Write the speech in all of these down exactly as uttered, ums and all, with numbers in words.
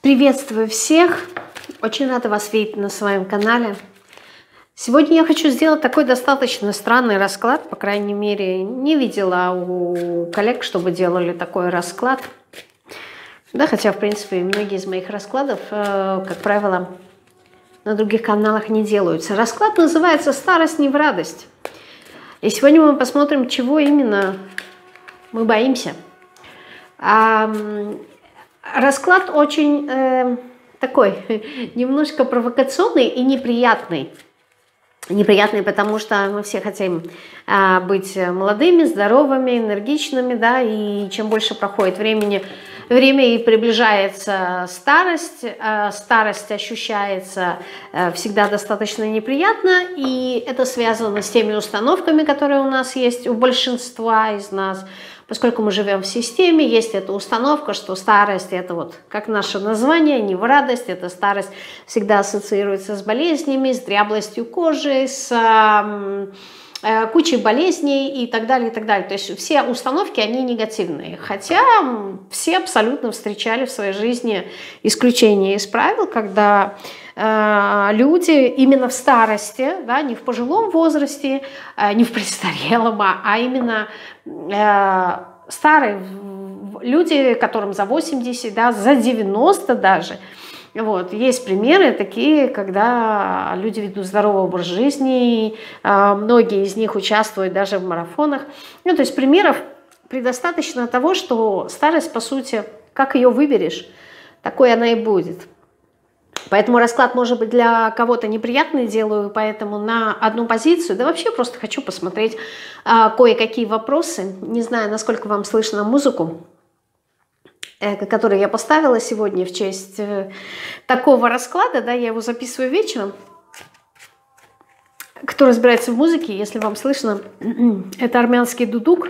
Приветствую всех! Очень рада вас видеть на своем канале. Сегодня я хочу сделать такой достаточно странный расклад. По крайней мере, не видела у коллег, чтобы делали такой расклад. Да, хотя, в принципе, многие из моих раскладов, как правило, на других каналах не делаются. Расклад называется «Старость не в радость». И сегодня мы посмотрим, чего именно мы боимся. Расклад очень э, такой, немножко провокационный и неприятный. Неприятный, потому что мы все хотим э, быть молодыми, здоровыми, энергичными, да, и чем больше проходит времени, время и приближается старость, э, старость ощущается э, всегда достаточно неприятно, и это связано с теми установками, которые у нас есть, у большинства из нас. Поскольку мы живем в системе, есть эта установка, что старость – это вот как наше название, не в радость, это старость всегда ассоциируется с болезнями, с дряблостью кожи, с э, э, кучей болезней и так далее, и так далее. То есть все установки, они негативные. Хотя все абсолютно встречали в своей жизни исключения из правил, когда э, люди именно в старости, да, не в пожилом возрасте, э, не в престарелом, а именно э, старые люди, которым за восемьдесят, да, за девяносто даже. Вот. Есть примеры такие, когда люди ведут здоровый образ жизни, э, многие из них участвуют даже в марафонах. Ну, то есть примеров предостаточно того, что старость, по сути, как ее выберешь, такой она и будет. Поэтому расклад, может быть, для кого-то неприятный делаю, поэтому на одну позицию, да вообще просто хочу посмотреть а, кое-какие вопросы. Не знаю, насколько вам слышно музыку, э, которую я поставила сегодня в честь э, такого расклада, да, я его записываю вечером. Кто разбирается в музыке, если вам слышно, это армянский дудук,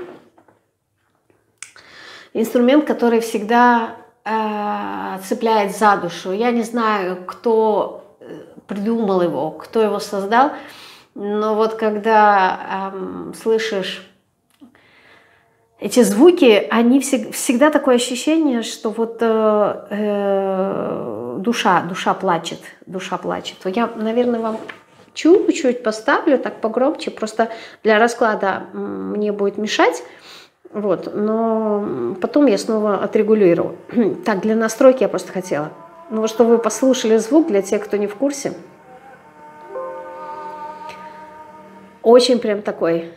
инструмент, который всегда цепляет за душу. Я не знаю, кто придумал его, кто его создал, но вот когда эм, слышишь эти звуки, они всег, всегда такое ощущение, что вот э, э, душа, душа плачет, душа плачет. Я, наверное, вам чуть-чуть поставлю, так погромче, просто для расклада мне будет мешать. Вот, но потом я снова отрегулирую. Так, для настройки я просто хотела. Ну вот, чтобы вы послушали звук, для тех, кто не в курсе. Очень прям такой.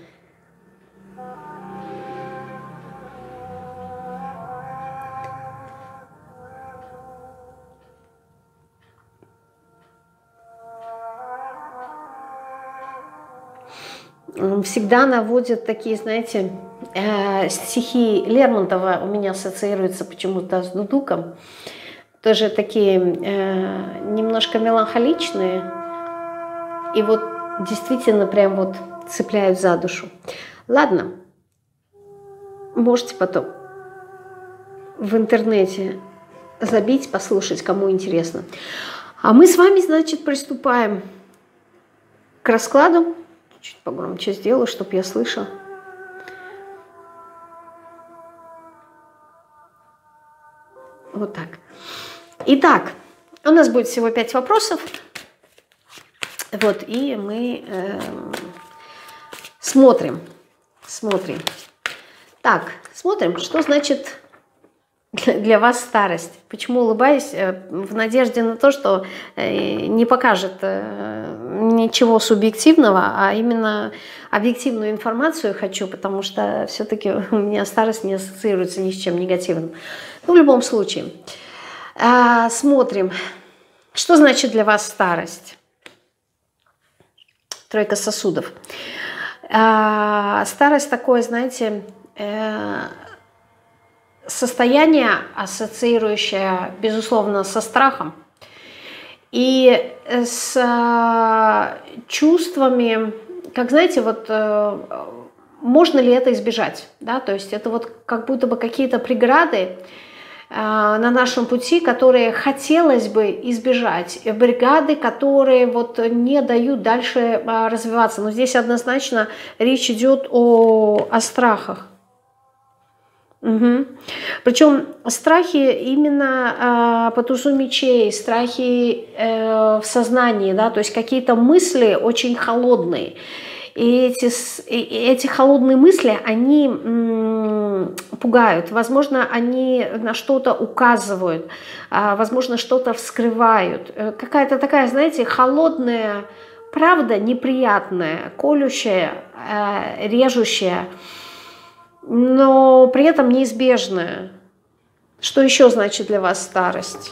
Всегда наводят такие, знаете, э, стихи Лермонтова у меня ассоциируются почему-то с дудуком. Тоже такие э, немножко меланхоличные. И вот действительно прям вот цепляют за душу. Ладно, можете потом в интернете забить, послушать, кому интересно. А мы с вами, значит, приступаем к раскладу. Чуть погромче сделаю, чтобы я слышала. Вот так. Итак, у нас будет всего пять вопросов. Вот, и мы э, смотрим. Смотрим. Так, смотрим, что значит для вас старость. Почему улыбаюсь? В надежде на то, что не покажет ничего субъективного, а именно объективную информацию хочу, потому что все-таки у меня старость не ассоциируется ни с чем негативным. Но в любом случае, смотрим, что значит для вас старость. Тройка сосудов. Старость такое, знаете, состояние, ассоциирующее, безусловно, со страхом и с чувствами, как, знаете, вот можно ли это избежать, да, то есть это вот как будто бы какие-то преграды на нашем пути, которые хотелось бы избежать, бригады, которые вот не дают дальше развиваться. Но здесь однозначно речь идет о, о страхах. Угу. Причем страхи именно э, по тузу мечей, страхи э, в сознании, да, то есть какие-то мысли очень холодные. И эти, и эти холодные мысли, они м, пугают. Возможно, они на что-то указывают, э, возможно, что-то вскрывают. Э, какая-то такая, знаете, холодная правда, неприятная, колющая, э, режущая, но при этом неизбежное. Что еще значит для вас старость?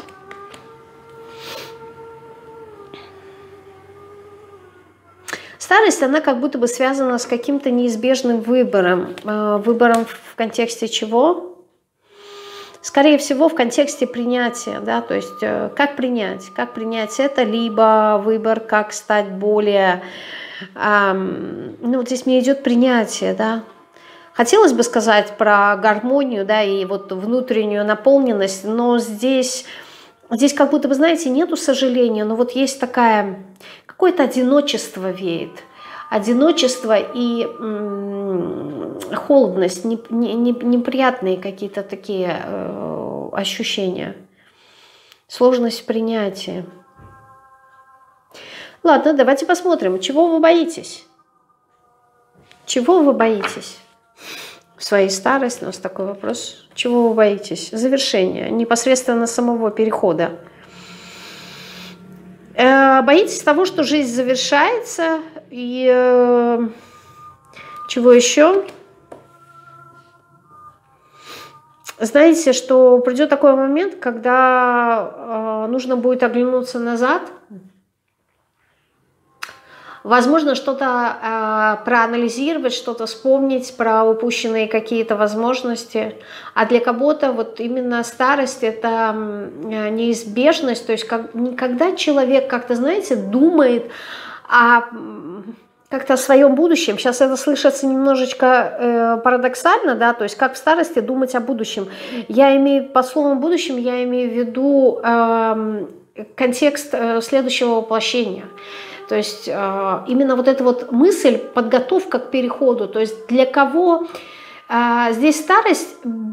Старость, она как будто бы связана с каким-то неизбежным выбором. Выбором в контексте чего? Скорее всего, в контексте принятия, да, то есть как принять? Как принять это? Либо выбор, как стать более... Ну, вот здесь мне идет принятие, да. Хотелось бы сказать про гармонию, да, и вот внутреннюю наполненность, но здесь, здесь как будто бы, знаете, нету сожаления, но вот есть такая, какое-то одиночество веет. Одиночество и м, холодность, не, не, не, неприятные какие-то такие э, ощущения. Сложность принятия. Ладно, давайте посмотрим, чего вы боитесь? Чего вы боитесь? В своей старости у нас такой вопрос. Чего вы боитесь? Завершения, непосредственно самого перехода. Э, боитесь того, что жизнь завершается, и э, чего еще? Знаете, что придет такой момент, когда э, нужно будет оглянуться назад. Возможно, что-то э, проанализировать, что-то вспомнить про упущенные какие-то возможности. А для кого-то вот именно старость – это э, неизбежность. То есть как, никогда человек как-то, знаете, думает о, как-то о своем будущем. Сейчас это слышится немножечко э, парадоксально, да, то есть как в старости думать о будущем. Я имею, по словам будущем, я имею в виду э, контекст э, следующего воплощения. То есть э, именно вот эта вот мысль, подготовка к переходу, то есть для кого э, здесь старость,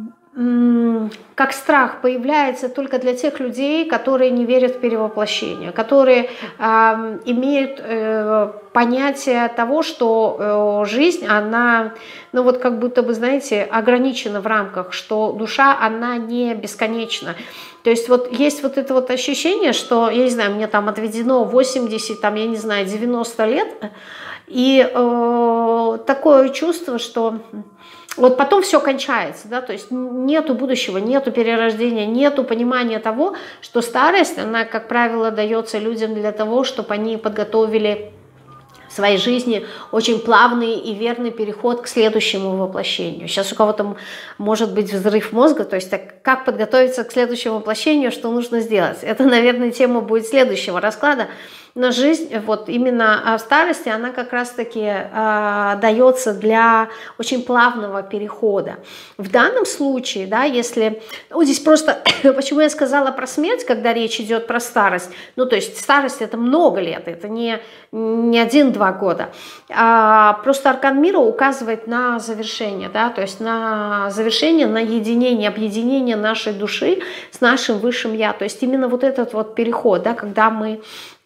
э, как страх, появляется только для тех людей, которые не верят в перевоплощение, которые э, имеют э, понятие того, что э, жизнь, она, ну вот как будто бы, знаете, ограничена в рамках, что душа, она не бесконечна. То есть вот есть вот это вот ощущение, что, я не знаю, мне там отведено восемьдесят, там, я не знаю, девяносто лет, и э, такое чувство, что вот потом все кончается, да, то есть нету будущего, нету перерождения, нету понимания того, что старость, она, как правило, дается людям для того, чтобы они подготовили в своей жизни очень плавный и верный переход к следующему воплощению. Сейчас у кого-то может быть взрыв мозга, то есть так, как подготовиться к следующему воплощению, что нужно сделать. Это, наверное, тема будет следующего расклада. Но жизнь, вот именно в старости, она как раз-таки э, дается для очень плавного перехода. В данном случае, да, если... Ну, здесь просто... Почему я сказала про смерть, когда речь идет про старость? Ну, то есть старость – это много лет, это не, не один-два года. А просто аркан мира указывает на завершение, да, то есть на завершение, на единение, объединение нашей души с нашим высшим Я. То есть именно вот этот вот переход, да, когда мы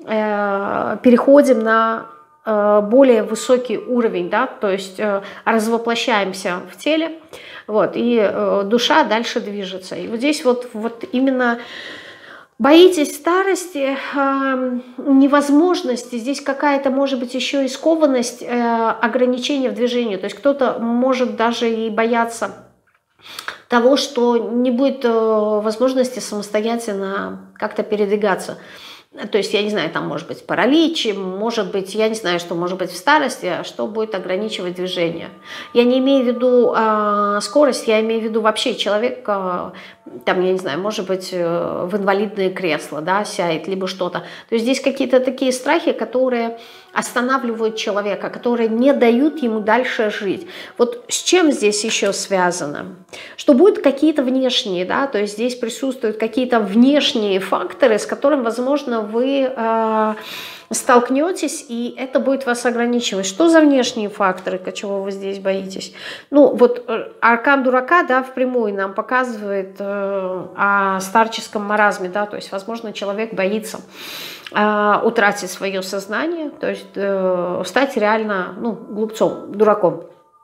переходим на более высокий уровень, да, то есть развоплощаемся в теле, вот, и душа дальше движется. И вот здесь вот, вот именно боитесь старости, невозможности, здесь какая-то, может быть, еще и скованность, ограничения в движении, то есть кто-то может даже и бояться того, что не будет возможности самостоятельно как-то передвигаться. То есть, я не знаю, там может быть паралич, может быть, я не знаю, что может быть в старости, что будет ограничивать движение. Я не имею в виду э, скорость, я имею в виду вообще человек, э, там, я не знаю, может быть, э, в инвалидное кресло, да, сядет, либо что-то. То есть здесь какие-то такие страхи, которые останавливают человека, которые не дают ему дальше жить. Вот с чем здесь еще связано? Что будут какие-то внешние, да, то есть здесь присутствуют какие-то внешние факторы, с которыми, возможно, вы э, столкнетесь, и это будет вас ограничивать. Что за внешние факторы, чего вы здесь боитесь? Ну, вот аркан дурака, да, впрямую нам показывает э, о старческом маразме, да, то есть, возможно, человек боится э, утратить свое сознание, то есть э, стать реально, ну, глупцом, дураком.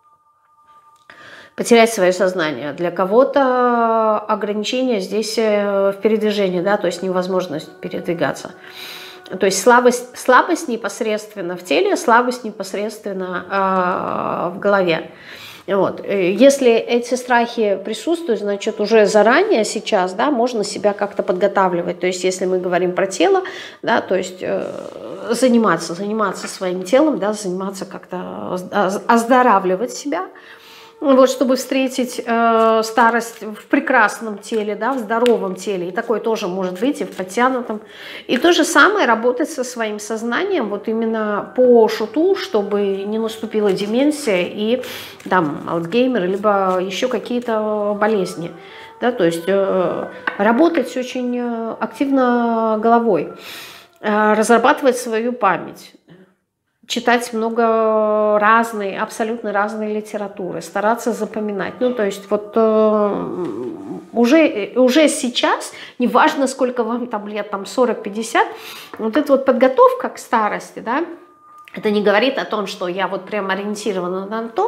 Потерять свое сознание. Для кого-то ограничение здесь в передвижении, да, то есть невозможность передвигаться. То есть слабость, слабость непосредственно в теле, слабость непосредственно э, в голове. Вот. Если эти страхи присутствуют, значит, уже заранее сейчас, да, можно себя как-то подготавливать. То есть если мы говорим про тело, да, то есть э, заниматься, заниматься своим телом, да, заниматься как-то оздоравливать себя. Вот, чтобы встретить э, старость в прекрасном теле, да, в здоровом теле. И такое тоже может быть и в подтянутом. И то же самое работать со своим сознанием, вот именно по шуту, чтобы не наступила деменция и там Альцгеймер, либо еще какие-то болезни. Да, то есть э, работать очень активно головой, э, разрабатывать свою память. Читать много разной, абсолютно разной литературы, стараться запоминать. Ну, то есть вот э, уже, уже сейчас, неважно, сколько вам там лет, там сорок-пятьдесят, вот эта вот подготовка к старости, да, это не говорит о том, что я вот прям ориентирована на то,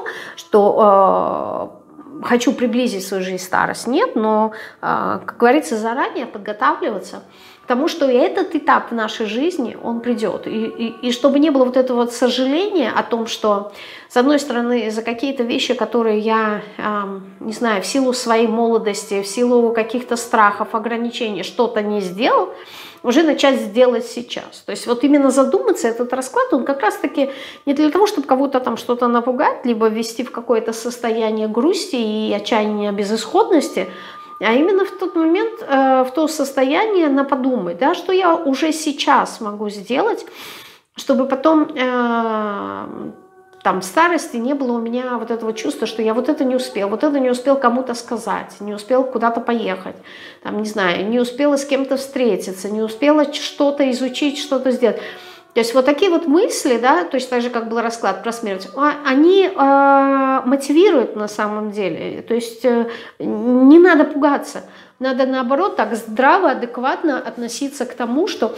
что э, хочу приблизить свою жизнь старость. Нет, но, э, как говорится, заранее подготавливаться. Потому что и этот этап в нашей жизни, он придет. И, и, и чтобы не было вот этого вот сожаления о том, что, с одной стороны, за какие-то вещи, которые я, э, не знаю, в силу своей молодости, в силу каких-то страхов, ограничений что-то не сделал, уже начать сделать сейчас. То есть вот именно задуматься, этот расклад, он как раз-таки не для того, чтобы кого-то там что-то напугать, либо ввести в какое-то состояние грусти и отчаяния, безысходности, а именно в тот момент, э, в то состояние на подумать, да, что я уже сейчас могу сделать, чтобы потом э, там в старости не было у меня вот этого чувства, что я вот это не успел, вот это не успел кому-то сказать, не успел куда-то поехать, там, не знаю, не успела с кем-то встретиться, не успела что-то изучить, что-то сделать. То есть вот такие вот мысли, да, то есть так же, как был расклад про смерть, они э, мотивируют на самом деле. То есть э, не надо пугаться, надо наоборот так здраво, адекватно относиться к тому, что,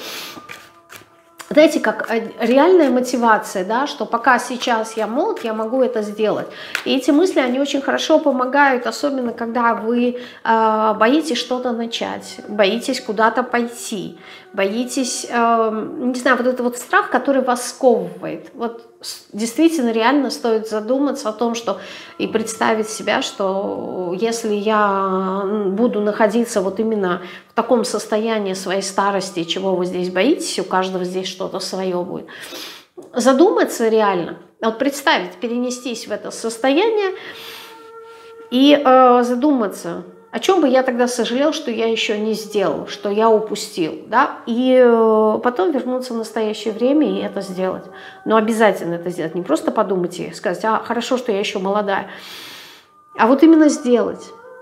знаете, как реальная мотивация, да, что пока сейчас я молод, я могу это сделать. И эти мысли, они очень хорошо помогают, особенно когда вы э, боитесь что-то начать, боитесь куда-то пойти, боитесь, э, не знаю, вот этот вот страх, который вас сковывает. Вот действительно реально стоит задуматься о том, что и представить себя, что если я буду находиться вот именно в таком состоянии своей старости, чего вы здесь боитесь, у каждого здесь что-то свое будет. Задуматься реально, вот представить, перенестись в это состояние и э, задуматься, о чем бы я тогда сожалел, что я еще не сделал, что я упустил, да, и э, потом вернуться в настоящее время и это сделать. Но обязательно это сделать, не просто подумать и сказать, а хорошо, что я еще молодая, а вот именно сделать.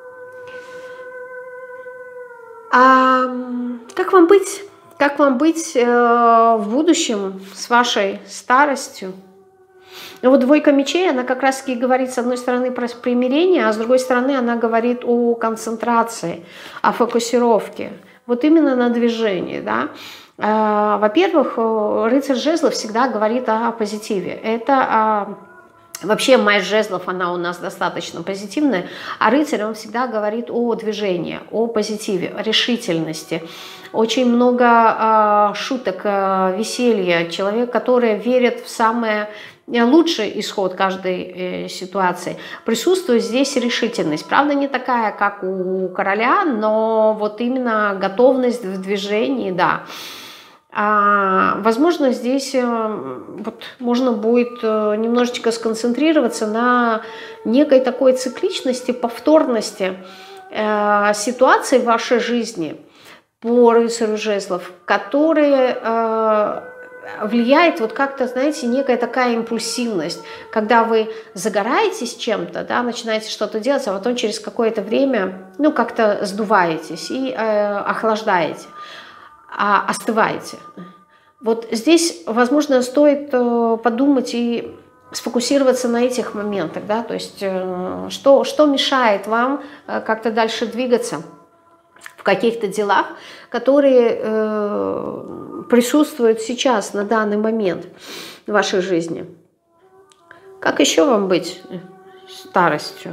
А как вам быть? Как вам быть э, в будущем с вашей старостью? Но вот двойка мечей, она как раз-таки говорит, с одной стороны, про примирение, а с другой стороны, она говорит о концентрации, о фокусировке. Вот именно на движении, да. Во-первых, рыцарь жезлов всегда говорит о позитиве. Это вообще масть жезлов, она у нас достаточно позитивная, а рыцарь, он всегда говорит о движении, о позитиве, о решительности. Очень много шуток, веселья. Человек, который верит в самое лучший исход каждой э, ситуации. Присутствует здесь решительность. Правда, не такая, как у короля, но вот именно готовность в движении, да. А, возможно, здесь э, вот, можно будет э, немножечко сконцентрироваться на некой такой цикличности, повторности э, ситуаций в вашей жизни по рыцарю жезлов, которые э, влияет вот как-то, знаете, некая такая импульсивность, когда вы загораетесь чем-то, да, начинаете что-то делать, а потом через какое-то время, ну, как-то сдуваетесь и э, охлаждаете. а остываете. Вот здесь, возможно, стоит подумать и сфокусироваться на этих моментах, да, то есть что, что мешает вам как-то дальше двигаться в каких-то делах, которые э, присутствуют сейчас, на данный момент в вашей жизни. Как еще вам быть старостью?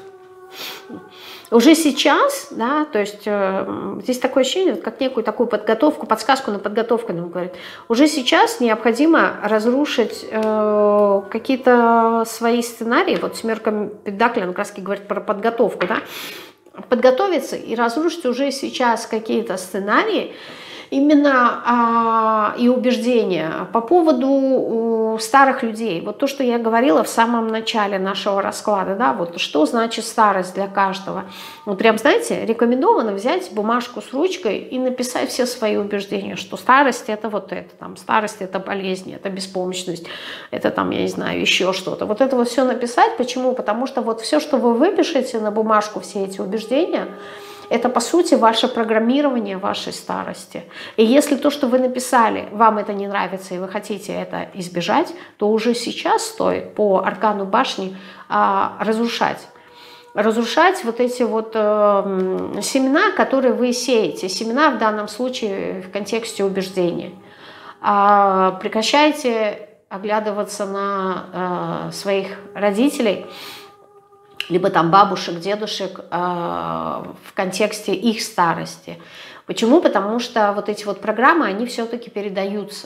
Уже сейчас, да, то есть э, здесь такое ощущение, как некую такую подготовку, подсказку на подготовку нам говорит. Уже сейчас необходимо разрушить э, какие-то свои сценарии. Вот семерка пентаклей, она как раз говорит про подготовку, да. Подготовиться и разрушить уже сейчас какие-то сценарии, именно а, и убеждения по поводу старых людей. Вот то, что я говорила в самом начале нашего расклада, да, вот что значит старость для каждого. Вот прям, знаете, рекомендовано взять бумажку с ручкой и написать все свои убеждения, что старость это вот это, там, старость это болезнь, это беспомощность, это там, я не знаю, еще что-то. Вот это вот все написать. Почему? Потому что вот все, что вы выпишете на бумажку, все эти убеждения, это, по сути, ваше программирование вашей старости. И если то, что вы написали, вам это не нравится, и вы хотите это избежать, то уже сейчас стоит по аркану башни а, разрушать. Разрушать вот эти вот э, семена, которые вы сеете. Семена в данном случае в контексте убеждений. А, прекращайте оглядываться на э, своих родителей, либо там бабушек, дедушек э, в контексте их старости. Почему? Потому что вот эти вот программы, они все-таки передаются.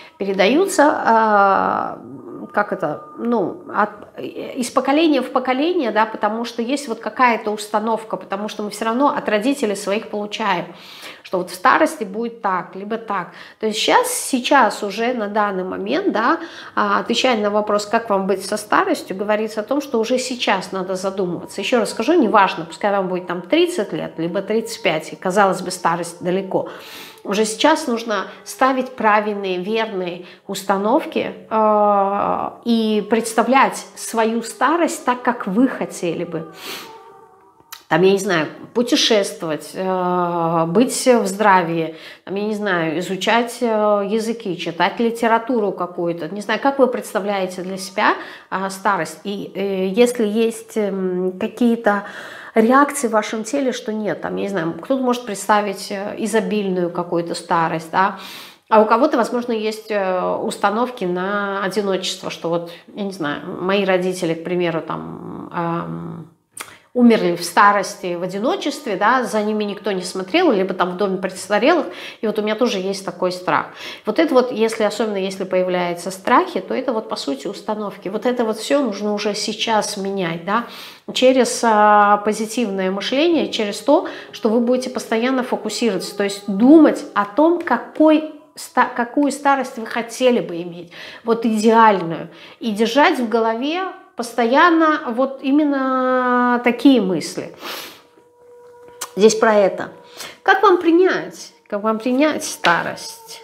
Передаются, э, как это, ну, от, из поколения в поколение, да, потому что есть вот какая-то установка, потому что мы все равно от родителей своих получаем, что вот в старости будет так, либо так. То есть сейчас, сейчас уже на данный момент, да, отвечая на вопрос, как вам быть со старостью, говорится о том, что уже сейчас надо задумываться. Еще раз скажу, неважно, пускай вам будет там тридцать лет, либо тридцать пять, и, казалось бы, старость далеко. Уже сейчас нужно ставить правильные, верные установки э, и представлять свою старость так, как вы хотели бы. Там, я не знаю, путешествовать, э, быть в здравии, там, я не знаю, изучать э, языки, читать литературу какую-то. Не знаю, как вы представляете для себя э, старость. И э, если есть э, какие-то реакции в вашем теле, что нет, там, я не знаю, кто-то может представить изобильную какую-то старость, да, а у кого-то, возможно, есть установки на одиночество, что вот, я не знаю, мои родители, к примеру, там, эм, умерли в старости в одиночестве, да, за ними никто не смотрел, либо там в доме престарелых, и вот у меня тоже есть такой страх. Вот это вот, если, особенно если появляются страхи, то это вот по сути установки. Вот это вот все нужно уже сейчас менять, да, через а, позитивное мышление, через то, что вы будете постоянно фокусироваться, то есть думать о том, какой какую старость вы хотели бы иметь, вот идеальную, и держать в голове постоянно вот именно такие мысли. Здесь про это. Как вам принять? Как вам принять старость?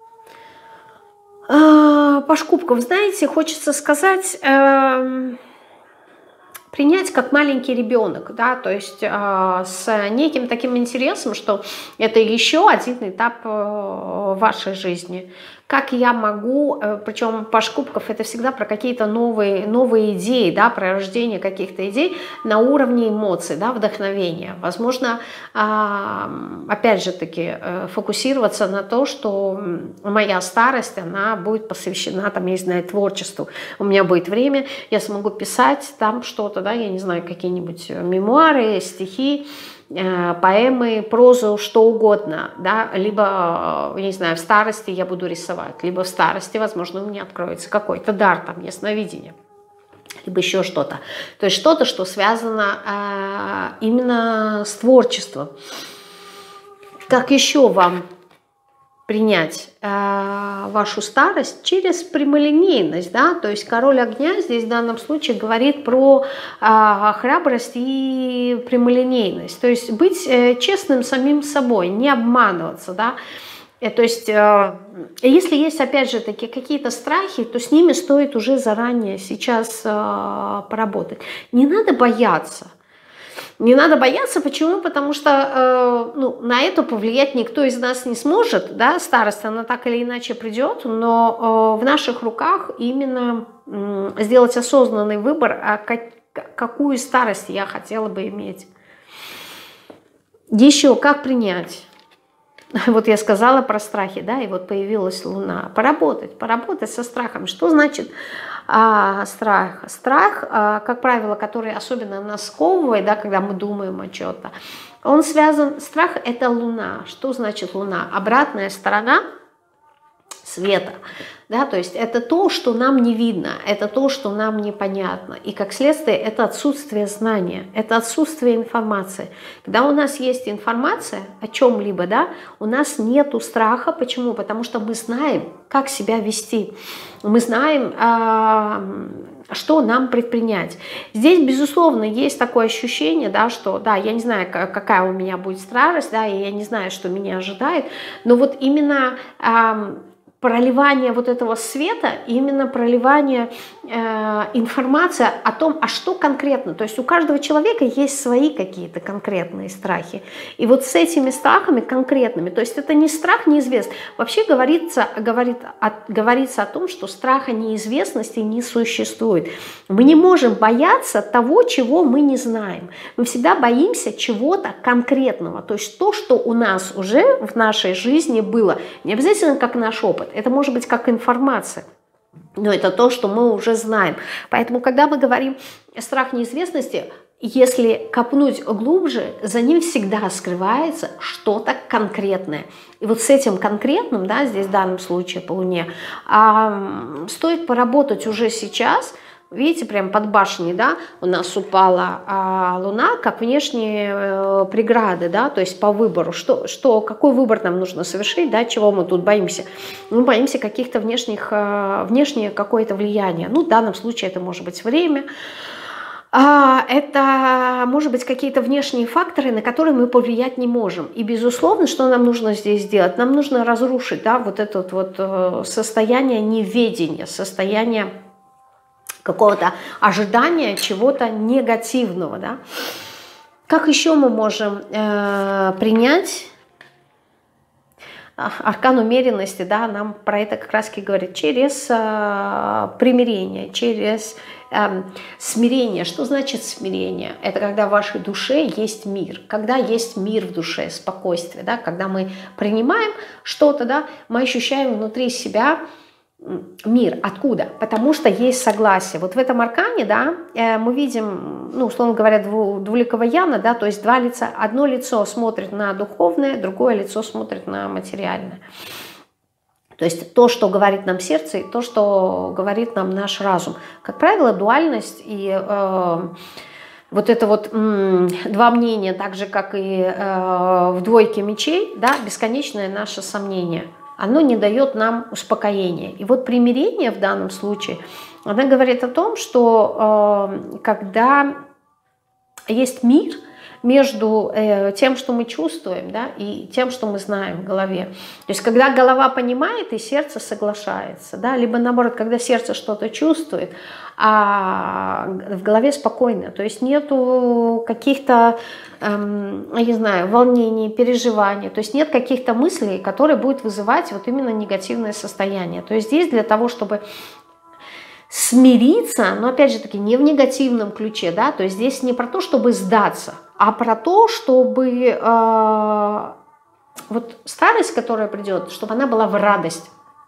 По шкубкам, знаете, хочется сказать, э, принять как маленький ребенок, да, то есть э, с неким таким интересом, что это еще один этап э, вашей жизни. Как я могу, э, причем по шкубкам это всегда про какие-то новые, новые идеи, да, про рождение каких-то идей на уровне эмоций, да, вдохновения. Возможно, э, опять же таки, э, фокусироваться на то, что моя старость, она будет посвящена, там, я не знаю, творчеству. У меня будет время, я смогу писать там что-то, да, я не знаю, какие-нибудь мемуары, стихи, поэмы, прозу, что угодно, да, либо, я не знаю, в старости я буду рисовать, либо в старости, возможно, у меня откроется какой-то дар, там, ясновидение, либо еще что-то. То есть что-то, что связано а, именно с творчеством. Как еще вам принять э, вашу старость? Через прямолинейность, да, то есть король огня здесь в данном случае говорит про э, храбрость и прямолинейность, то есть быть э, честным самим собой, не обманываться, да, э, то есть э, если есть опять же такие какие-то страхи, то с ними стоит уже заранее сейчас э, поработать, не надо бояться. Не надо бояться, почему? Потому что э, ну, на это повлиять никто из нас не сможет, да, старость, она так или иначе придет, но э, в наших руках именно э, сделать осознанный выбор, а как, какую старость я хотела бы иметь. Еще как принять? Вот я сказала про страхи, да, и вот появилась Луна. Поработать, поработать со страхом. Что значит а, страх? Страх, а, как правило, который особенно нас сковывает, да, когда мы думаем о чем-то, он связан, страх – это Луна. Что значит Луна? Обратная сторона света, да, то есть это то, что нам не видно, это то, что нам непонятно, и как следствие это отсутствие знания, это отсутствие информации. Когда у нас есть информация о чем-либо, да, у нас нету страха. Почему? Потому что мы знаем, как себя вести, мы знаем, а, что нам предпринять. Здесь, безусловно, есть такое ощущение, да, что, да, я не знаю, какая у меня будет старость, да, и я не знаю, что меня ожидает, но вот именно а, проливание вот этого света, именно проливание э, информации о том, а что конкретно. То есть у каждого человека есть свои какие-то конкретные страхи. И вот с этими страхами конкретными, то есть это не страх неизвестный. Вообще говорится, говорит, о, говорится о том, что страха неизвестности не существует. Мы не можем бояться того, чего мы не знаем. Мы всегда боимся чего-то конкретного. То есть то, что у нас уже в нашей жизни было, не обязательно как наш опыт. Это может быть как информация, но это то, что мы уже знаем. Поэтому, когда мы говорим страх неизвестности, если копнуть глубже, за ним всегда скрывается что-то конкретное. И вот с этим конкретным, да, здесь в данном случае по Луне, э, стоит поработать уже сейчас. Видите, прям под башней, да, у нас упала а, Луна, как внешние э, преграды, да, то есть по выбору, что, что, какой выбор нам нужно совершить, да, чего мы тут боимся. Мы боимся каких-то внешних, э, внешнее какое-то влияние, ну, в данном случае это может быть время, а, это может быть какие-то внешние факторы, на которые мы повлиять не можем. И, безусловно, что нам нужно здесь сделать? Нам нужно разрушить, да, вот это вот э, состояние неведения, состояние какого-то ожидания чего-то негативного, да? Как еще мы можем э, принять аркан умеренности, да, нам про это как раз говорит, через э, примирение, через э, смирение. Что значит смирение? Это когда в вашей душе есть мир, когда есть мир в душе, спокойствие, да, когда мы принимаем что-то, да, мы ощущаем внутри себя мир. Откуда? Потому что есть согласие. Вот в этом аркане, да, мы видим, ну, условно говоря, двуликого Яна, да, то есть два лица. Одно лицо смотрит на духовное, другое лицо смотрит на материальное. То есть то, что говорит нам сердце, и то, что говорит нам наш разум. Как правило, дуальность и э, вот это вот м, два мнения, так же, как и э, в двойке мечей, да, бесконечное наше сомнение. Оно не дает нам успокоения. И вот примирение в данном случае, она говорит о том, что э, когда есть мир между э, тем, что мы чувствуем, да, и тем, что мы знаем в голове. То есть когда голова понимает и сердце соглашается, да, либо наоборот, когда сердце что-то чувствует, а в голове спокойно. То есть нету каких-то, эм, я не знаю, волнений, переживаний. То есть нет каких-то мыслей, которые будут вызывать вот именно негативное состояние. То есть здесь для того, чтобы смириться, но опять же таки не в негативном ключе, да, то есть здесь не про то, чтобы сдаться, а про то, чтобы э, вот старость, которая придет, чтобы она была в радость,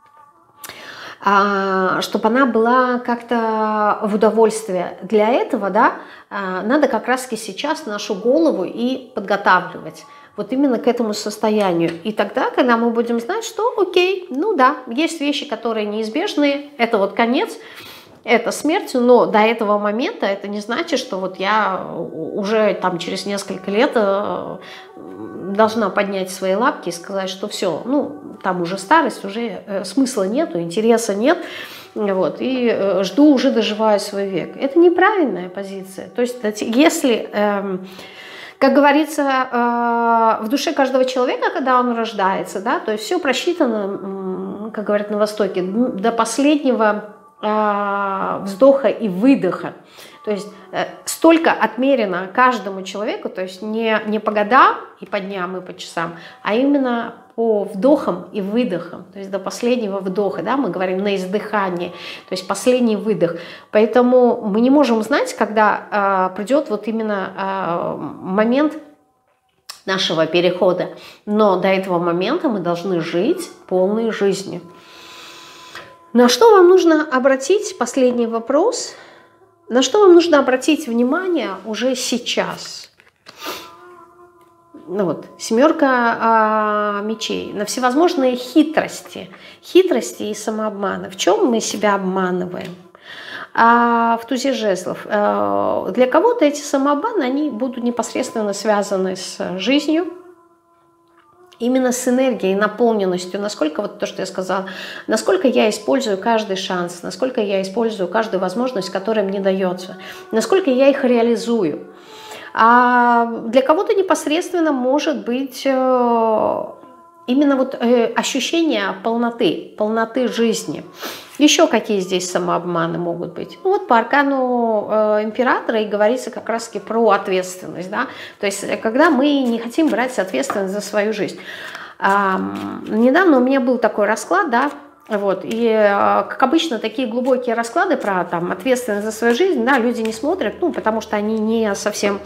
э, чтобы она была как-то в удовольствие. Для этого, да, э, надо как раз-таки сейчас нашу голову и подготавливать вот именно к этому состоянию. И тогда, когда мы будем знать, что окей, ну да, есть вещи, которые неизбежны, это вот конец, это смерть, но до этого момента это не значит, что вот я уже там через несколько лет должна поднять свои лапки и сказать, что все, ну там уже старость, уже смысла нету, интереса нет, вот, и жду, уже доживаю свой век. Это неправильная позиция. То есть если, как говорится, в душе каждого человека, когда он рождается, да, то есть все просчитано, как говорят на Востоке, до последнего вздоха и выдоха, То есть э, столько отмерено каждому человеку, то есть не, не по годам и по дням и по часам, а именно по вдохам и выдохам, то есть до последнего вдоха, да, мы говорим на издыхании, то есть последний выдох. Поэтому мы не можем знать, когда э, придет вот именно э, момент нашего перехода, но до этого момента мы должны жить полной жизнью. На что вам нужно обратить, последний вопрос, на что вам нужно обратить внимание уже сейчас? Ну вот, семерка а, мечей, на всевозможные хитрости, хитрости и самообманы. В чем мы себя обманываем? А в тузе жезлов. А, для кого-то эти самообманы, они будут непосредственно связаны с жизнью, именно с энергией, наполненностью, насколько, вот то, что я сказала, насколько я использую каждый шанс, насколько я использую каждую возможность, которая мне дается, насколько я их реализую. А для кого-то непосредственно может быть э, именно вот э, ощущение полноты, полноты жизни. Еще какие здесь самообманы могут быть? Ну, вот по аркану э, императора и говорится как раз-таки про ответственность. Да? То есть когда мы не хотим брать ответственность за свою жизнь. А, недавно у меня был такой расклад, да, вот, и, как обычно, такие глубокие расклады про там, ответственность за свою жизнь, да, люди не смотрят, ну, потому что они не совсем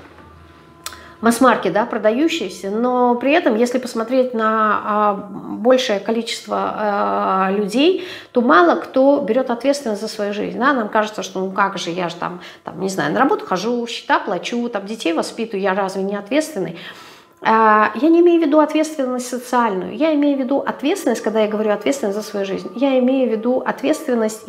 масс-маркет, да, продающиеся, но при этом, если посмотреть на а, большее количество а, людей, то мало кто берет ответственность за свою жизнь. Да? Нам кажется, что ну как же, я же там, там, не знаю, на работу хожу, счета плачу, там, детей воспитываю, я разве не ответственный? Я не имею в виду ответственность социальную, я имею в виду ответственность, когда я говорю ответственность за свою жизнь, я имею в виду ответственность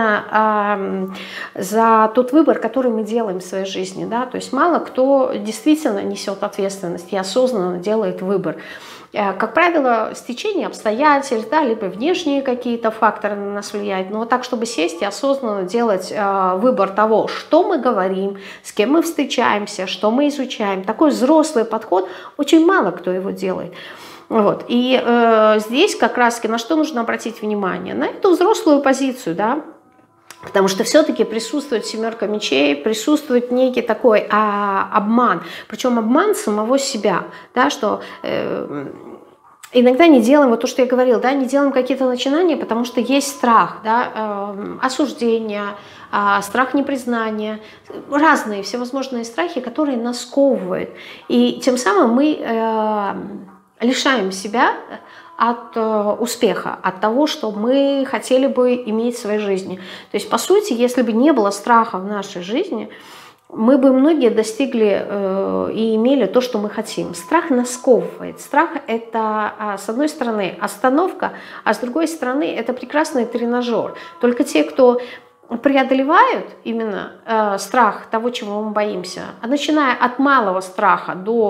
именно э, за тот выбор, который мы делаем в своей жизни. Да? То есть мало кто действительно несет ответственность и осознанно делает выбор. Как правило, стечение обстоятельств, да, либо внешние какие-то факторы на нас влияют, но вот так, чтобы сесть и осознанно делать э, выбор того, что мы говорим, с кем мы встречаемся, что мы изучаем, такой взрослый подход, очень мало кто его делает. Вот. И э, здесь как раз-таки на что нужно обратить внимание? На эту взрослую позицию, да, потому что все-таки присутствует семерка мечей, присутствует некий такой а, обман, причем обман самого себя, да, что э, иногда не делаем, вот то, что я говорила, да, не делаем какие-то начинания, потому что есть страх, да, э, осуждения, э, страх непризнания, разные всевозможные страхи, которые нас сковывают, и тем самым мы э, лишаем себя от э, успеха, от того, что мы хотели бы иметь в своей жизни. То есть, по сути, если бы не было страха в нашей жизни, мы бы многие достигли э, и имели то, что мы хотим. Страх нас сковывает. Страх – это, э, с одной стороны, остановка, а с другой стороны, это прекрасный тренажер. Только те, кто преодолевают именно э, страх того, чего мы боимся, а начиная от малого страха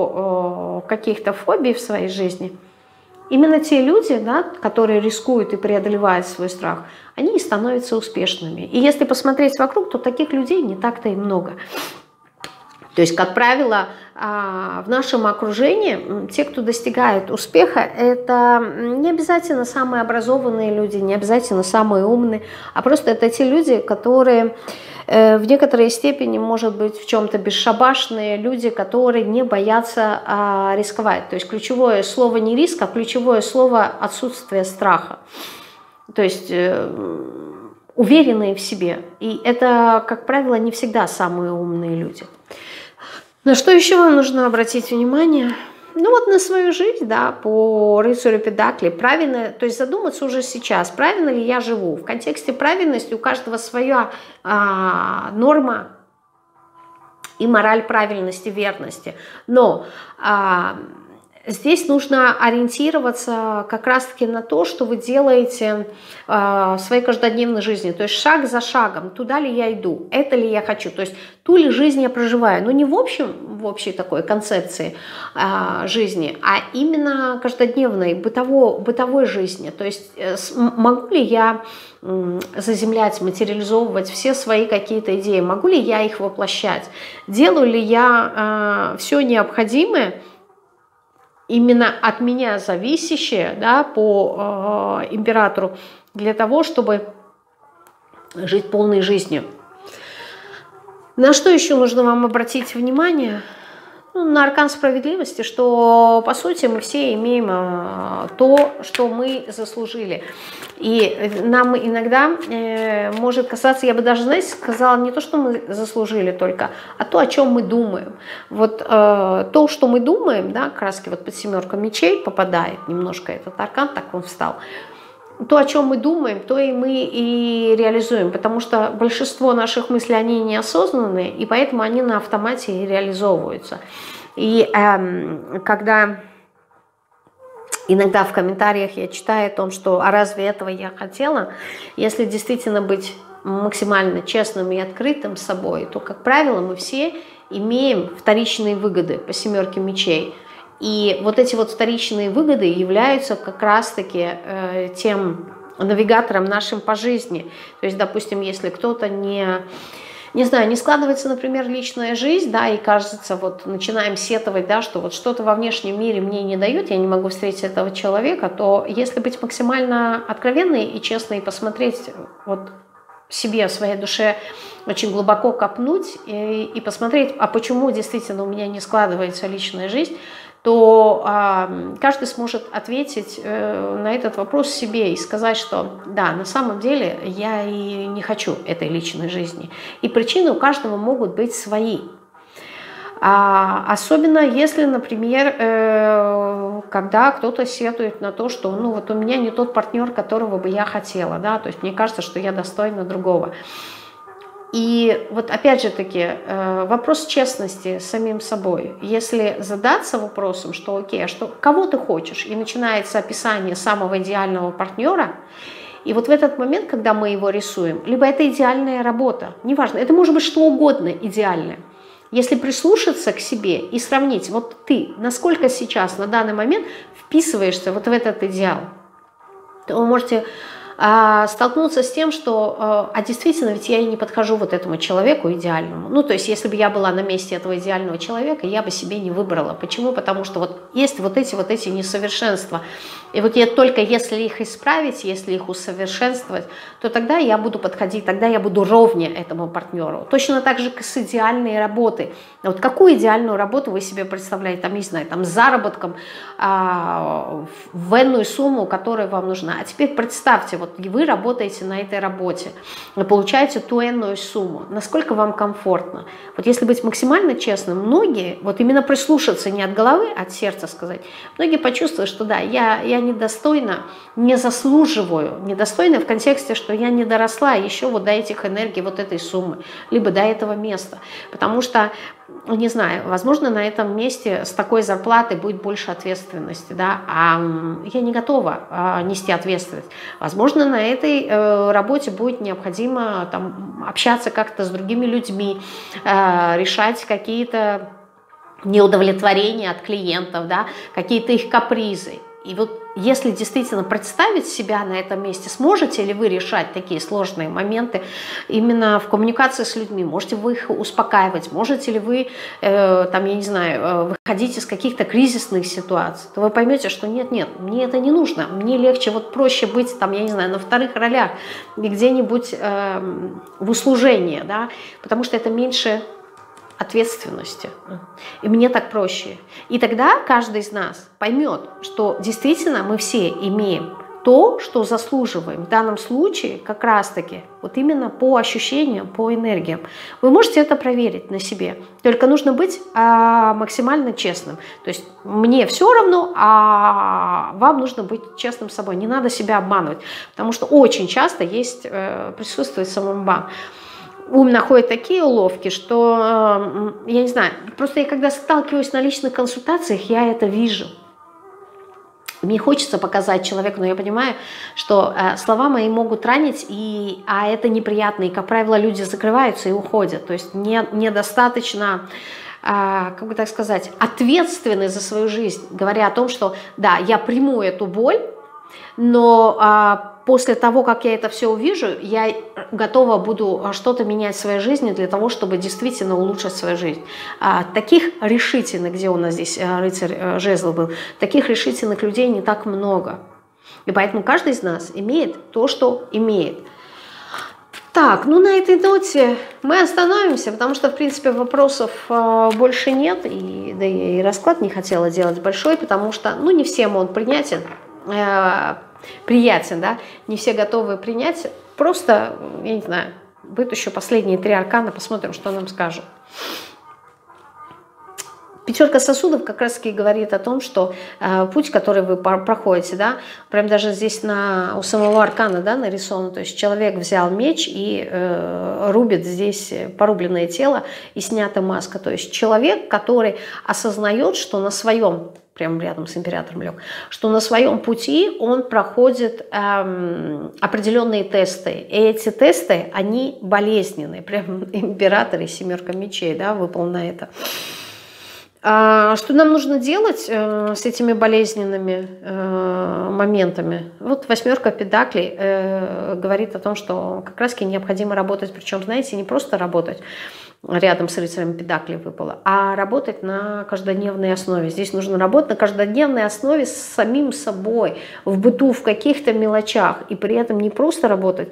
до э, каких-то фобий в своей жизни, именно те люди, да, которые рискуют и преодолевают свой страх, они и становятся успешными. И если посмотреть вокруг, то таких людей не так-то и много. То есть, как правило, в нашем окружении те, кто достигает успеха, это не обязательно самые образованные люди, не обязательно самые умные, а просто это те люди, которые в некоторой степени, может быть, в чем-то бесшабашные люди, которые не боятся а, рисковать. То есть ключевое слово не риск, а ключевое слово отсутствие страха. То есть э, уверенные в себе. И это, как правило, не всегда самые умные люди. На что еще вам нужно обратить внимание? Ну вот на свою жизнь, да, по рыцарю Педаклей, правильно, то есть задуматься уже сейчас, правильно ли я живу. В контексте правильности у каждого своя а, норма и мораль правильности, верности. Но а, здесь нужно ориентироваться как раз-таки на то, что вы делаете э, в своей каждодневной жизни. То есть шаг за шагом, туда ли я иду, это ли я хочу, то есть ту ли жизнь я проживаю. Но не в общем, в общей такой концепции э, жизни, а именно каждодневной, бытово, бытовой жизни. То есть э, могу ли я э, заземлять, материализовывать все свои какие-то идеи, могу ли я их воплощать, делаю ли я э, все необходимое, именно от меня зависящее, да, по э, императору, для того, чтобы жить полной жизнью. На что еще нужно вам обратить внимание? Ну, на аркан справедливости, что, по сути, мы все имеем э, то, что мы заслужили. И нам иногда э, может касаться, я бы даже, знаете, сказала, не то, что мы заслужили только, а то, о чем мы думаем. Вот э, то, что мы думаем, да, краски вот под семерку мечей попадает немножко этот аркан, так он встал. То, о чем мы думаем, то и мы и реализуем, потому что большинство наших мыслей, они неосознанные, и поэтому они на автомате и реализовываются. И эм, когда иногда в комментариях я читаю о том, что «а разве этого я хотела?», если действительно быть максимально честным и открытым с собой, то, как правило, мы все имеем вторичные выгоды по семерке мечей. И вот эти вот вторичные выгоды являются как раз-таки э, тем навигатором нашим по жизни. То есть, допустим, если кто-то не, не знаю, не складывается, например, личная жизнь, да, и кажется, вот начинаем сетовать, да, что вот что-то во внешнем мире мне не дает, я не могу встретить этого человека, то если быть максимально откровенной и честной, и посмотреть вот себе, в своей душе очень глубоко копнуть и, и посмотреть, а почему действительно у меня не складывается личная жизнь, то э, каждый сможет ответить э, на этот вопрос себе и сказать, что да, на самом деле я и не хочу этой личной жизни. И причины у каждого могут быть свои. А, особенно если, например, э, когда кто-то сетует на то, что ну, вот у меня не тот партнер, которого бы я хотела, да, то есть мне кажется, что я достойна другого. И вот опять же таки вопрос честности с самим собой. Если задаться вопросом, что окей, а что, кого ты хочешь? И начинается описание самого идеального партнера. И вот в этот момент, когда мы его рисуем, либо это идеальная работа, неважно, это может быть что угодно идеальное. Если прислушаться к себе и сравнить, вот ты, насколько сейчас, на данный момент вписываешься вот в этот идеал, то вы можете а, столкнуться с тем, что, а, а действительно, ведь я и не подхожу вот этому человеку идеальному. Ну, то есть, если бы я была на месте этого идеального человека, я бы себе не выбрала. Почему? Потому что вот есть вот эти вот эти несовершенства. И вот я только если их исправить, если их усовершенствовать, то тогда я буду подходить, тогда я буду ровнее этому партнеру. Точно так же, как с идеальной работой. Вот какую идеальную работу вы себе представляете? Там, не знаю, там с заработком а, в энную сумму, которая вам нужна. А теперь представьте, вот вы работаете на этой работе, вы получаете ту энную сумму. Насколько вам комфортно? Вот если быть максимально честным, многие, вот именно прислушаться не от головы, а от сердца сказать, многие почувствуют, что да, я, я недостойна, не заслуживаю, недостойна в контексте, что я не доросла еще вот до этих энергий, вот этой суммы, либо до этого места. Потому что, не знаю, возможно, на этом месте с такой зарплатой будет больше ответственности, да, а я не готова а, нести ответственность. Возможно, на этой э, работе будет необходимо там, общаться как-то с другими людьми, э, решать какие-то неудовлетворения от клиентов, да, какие-то их капризы. И вот если действительно представить себя на этом месте, сможете ли вы решать такие сложные моменты именно в коммуникации с людьми? Можете вы их успокаивать? Можете ли вы, э, там, я не знаю, выходить из каких-то кризисных ситуаций? То вы поймете, что нет-нет, мне это не нужно. Мне легче, вот проще быть, там, я не знаю, на вторых ролях, где-нибудь э, в услужении, да, потому что это меньше ответственности. И мне так проще. И тогда каждый из нас поймет, что действительно мы все имеем то, что заслуживаем. В данном случае как раз-таки вот именно по ощущениям, по энергиям. Вы можете это проверить на себе. Только нужно быть а, максимально честным. То есть мне все равно, а вам нужно быть честным с собой. Не надо себя обманывать. Потому что очень часто есть, э, присутствует самообман. Ум находит такие уловки, что, я не знаю, просто я когда сталкиваюсь на личных консультациях, я это вижу. Мне хочется показать человеку, но я понимаю, что э, слова мои могут ранить, и, а это неприятно, и, как правило, люди закрываются и уходят. То есть не, недостаточно, э, как бы так сказать, ответственны за свою жизнь, говоря о том, что да, я приму эту боль, но а, после того, как я это все увижу, я готова буду что-то менять в своей жизни для того, чтобы действительно улучшить свою жизнь. А, таких решительных, где у нас здесь рыцарь жезлов был, таких решительных людей не так много. И поэтому каждый из нас имеет то, что имеет. Так, ну на этой ноте мы остановимся, потому что, в принципе, вопросов э, больше нет, и, да и расклад не хотела делать большой, потому что, ну, не всем он принятен, э, приятен, да, не все готовы принять, просто, я не знаю, вытащу последние три аркана, посмотрим, что нам скажут. Пятерка сосудов как раз-таки говорит о том, что э, путь, который вы проходите, да, прям даже здесь на, у самого аркана, да, нарисовано, то есть человек взял меч и э, рубит здесь порубленное тело и снята маска, то есть человек, который осознает, что на своем, прямо рядом с императором лег, что на своем пути он проходит эм, определенные тесты, и эти тесты, они болезненные, прям император и семерка мечей, да, выпал на это. Что нам нужно делать э, с этими болезненными э, моментами? Вот восьмерка педаклей э, говорит о том, что как раз-таки необходимо работать, причем, знаете, не просто работать, рядом с рыцарем педаклей выпало, а работать на каждодневной основе. Здесь нужно работать на каждодневной основе с самим собой, в быту, в каких-то мелочах, и при этом не просто работать,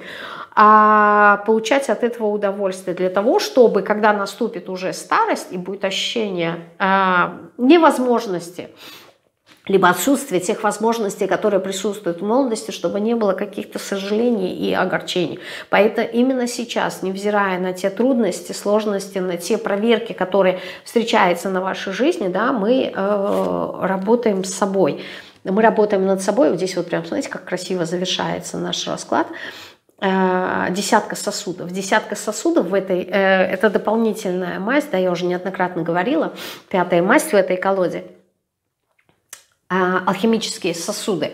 а получать от этого удовольствие для того, чтобы, когда наступит уже старость и будет ощущение э, невозможности, либо отсутствие тех возможностей, которые присутствуют в молодости, чтобы не было каких-то сожалений и огорчений. Поэтому именно сейчас, невзирая на те трудности, сложности, на те проверки, которые встречаются на вашей жизни, да, мы э, работаем с собой. Мы работаем над собой. Вот здесь вот прям, смотрите, как красиво завершается наш расклад. Десятка сосудов. Десятка сосудов в этой, э, это дополнительная масть, да, я уже неоднократно говорила, пятая масть в этой колоде. Э, алхимические сосуды.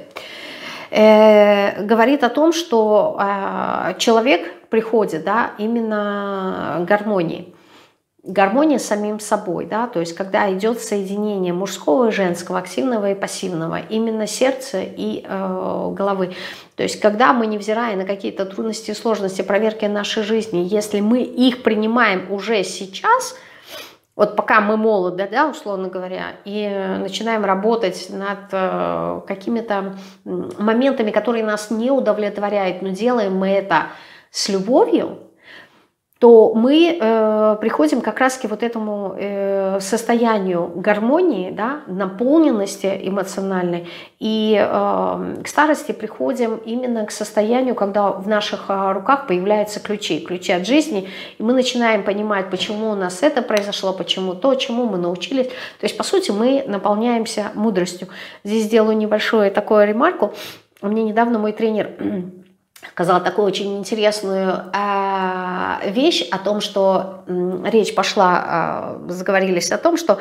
Э, говорит о том, что э, человек приходит, да, именно к гармонии. Гармония с самим собой, да, то есть когда идет соединение мужского и женского, активного и пассивного, именно сердца и э, головы. То есть когда мы, невзирая на какие-то трудности и сложности проверки нашей жизни, если мы их принимаем уже сейчас, вот пока мы молоды, да, условно говоря, и начинаем работать над э, какими-то моментами, которые нас не удовлетворяют, но делаем мы это с любовью, то мы э, приходим как раз к вот этому э, состоянию гармонии, да, наполненности эмоциональной, и э, к старости приходим именно к состоянию, когда в наших э, руках появляются ключи, ключи от жизни, и мы начинаем понимать, почему у нас это произошло, почему то, чему мы научились. То есть, по сути, мы наполняемся мудростью. Здесь сделаю небольшую такую ремарку. Мне недавно мой тренер сказала такую очень интересную э, вещь о том, что э, речь пошла, э, заговорились о том, что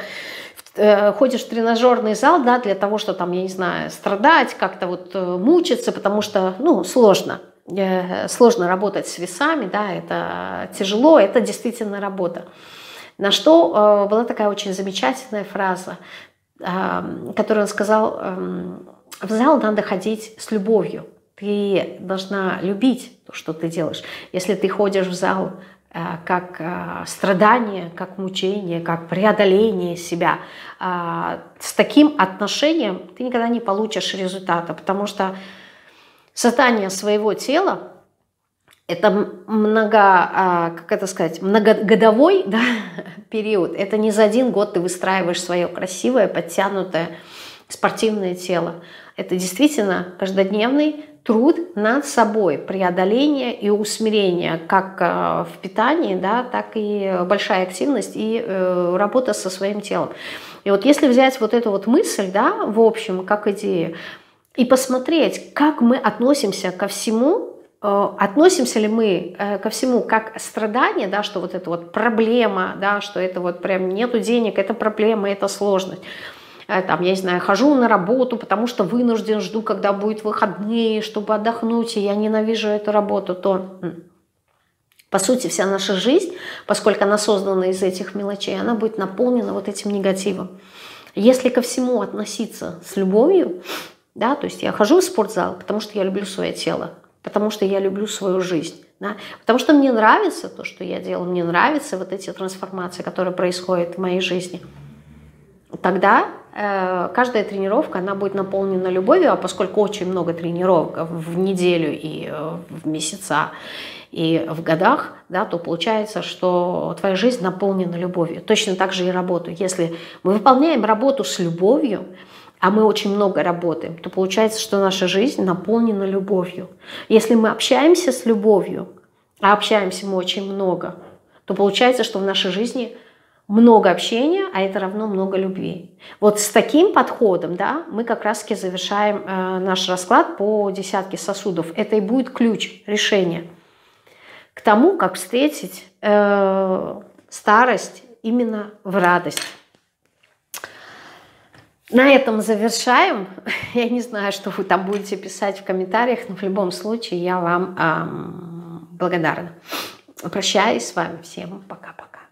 э, ходишь в тренажерный зал, да, для того, что там, я не знаю, страдать, как-то вот э, мучиться, потому что, ну, сложно. Э, сложно работать с весами, да, это тяжело, это действительно работа. На что э, была такая очень замечательная фраза, э, которую он сказал, э, в зал надо ходить с любовью. Ты должна любить то, что ты делаешь. Если ты ходишь в зал э, как э, страдание, как мучение, как преодоление себя, э, с таким отношением ты никогда не получишь результата, потому что создание своего тела – это много, э, как это сказать, многогодовой, да, период. Это не за один год ты выстраиваешь свое красивое, подтянутое спортивное тело. Это действительно каждодневный труд над собой, преодоление и усмирение, как в питании, да, так и большая активность и э, работа со своим телом. И вот если взять вот эту вот мысль, да, в общем, как идею, и посмотреть, как мы относимся ко всему, э, относимся ли мы э, ко всему как страдание, да, что вот это вот проблема, да, что это вот прям нету денег, это проблема, это сложность. Там, я не знаю, хожу на работу, потому что вынужден, жду, когда будут выходные, чтобы отдохнуть, и я ненавижу эту работу, то, по сути, вся наша жизнь, поскольку она создана из этих мелочей, она будет наполнена вот этим негативом. Если ко всему относиться с любовью, да, то есть я хожу в спортзал, потому что я люблю свое тело, потому что я люблю свою жизнь, да, потому что мне нравится то, что я делаю, мне нравятся вот эти трансформации, которые происходят в моей жизни, тогда э, каждая тренировка, она будет наполнена любовью, а поскольку очень много тренировок в неделю и э, в месяца, и в годах, да, то получается, что твоя жизнь наполнена любовью. Точно так же и работу. Если мы выполняем работу с любовью, а мы очень много работаем, то получается, что наша жизнь наполнена любовью. Если мы общаемся с любовью, а общаемся мы очень много, то получается, что в нашей жизни много общения, а это равно много любви. Вот с таким подходом, да, мы как раз-таки завершаем э, наш расклад по десятке сосудов. Это и будет ключ решения к тому, как встретить э, старость именно в радость. На этом завершаем. Я не знаю, что вы там будете писать в комментариях, но в любом случае я вам эм, благодарна. Прощаюсь с вами. Всем пока-пока.